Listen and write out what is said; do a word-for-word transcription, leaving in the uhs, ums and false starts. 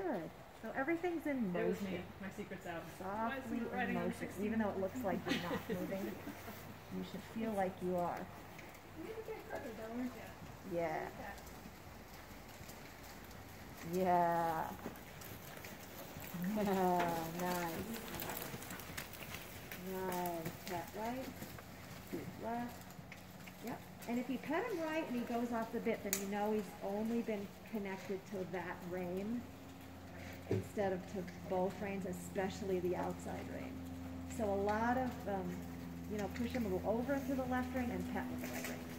Good. So everything's in That was me. motion. My secret's out. Softly Why is he in riding on motion. sixteen? Even though it looks like you're not moving, you should feel like you are. You're gonna get further though, aren't you? Yeah. Like that. Yeah. Yeah. Nice. Nice. Pat right. Feet left. Yep. And if you pet him right and he goes off the bit, then you know he's only been connected to that rein instead of to both reins, especially the outside rein. So a lot of, um, you know, push him a little over into the left rein and pet with the right rein.